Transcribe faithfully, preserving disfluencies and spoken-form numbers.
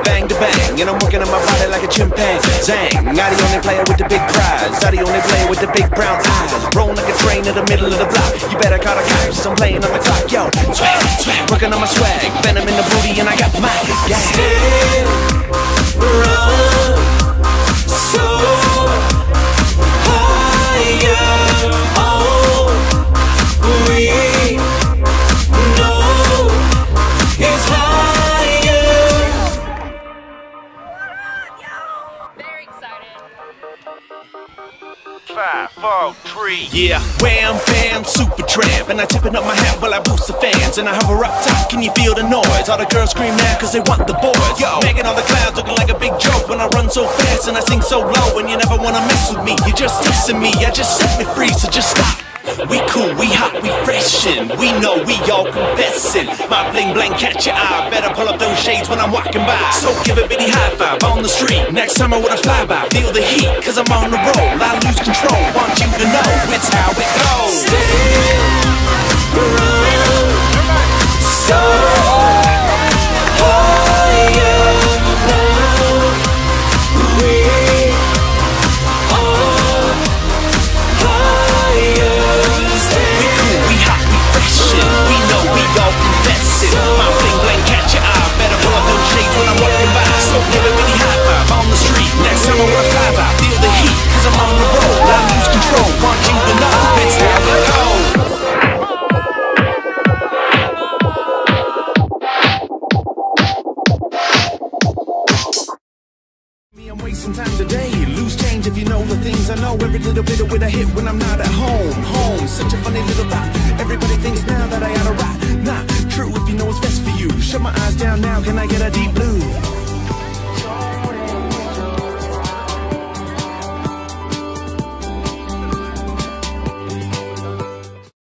bang to bang, and I'm working on my body like a chimpanzee. Zang, I'm the only player with the big prize, I'm the only player with the big brown eyes. Rolling like a train in the middle of the block. You better call the cops, I'm playing on the clock. Yo, swag, swag, working on my swag, venom in the booty, and I got my gang. Still run so higher. All we know is higher. Very excited. Five, four, three. Yeah, wham, bam, super tramp. And I tipping up my hat while I boost the fans. And I hover up top, can you feel the noise? All the girls scream now cause they want the boys. Yo, making all the clouds looking like a big joke. When I run so fast and I sing so low. And you never wanna mess with me, you're just dissing me. I just set me free, so just stop. We cool, we hot, we freshin'. We know we all confessin'. My bling bling catch your eye. Better pull up those shades when I'm walking by. So give a bitty high five on the street. Next time I wanna fly by, feel the heat, cause I'm on the roll. I lose control, want you to know it's how it goes. Still run so higher now. We are higher. We cool, we hot, we freshin'. We know we all confessin'. My bling bling catch your eye. Better pull up those shades when I'm walking by. So give a bitty high five on the street. Next time I wanna fly by, feel the heat, cause I'm on the roll. I lose control, want you to know it's how it goes. I'm wasting time today. Lose change if you know the things I know. Every little bit of it I hit when I'm not at home. Home, such a funny little thought. Everybody thinks now that I oughta rock. Not true if you know what's best for you. Shut my eyes down now, can I get a deep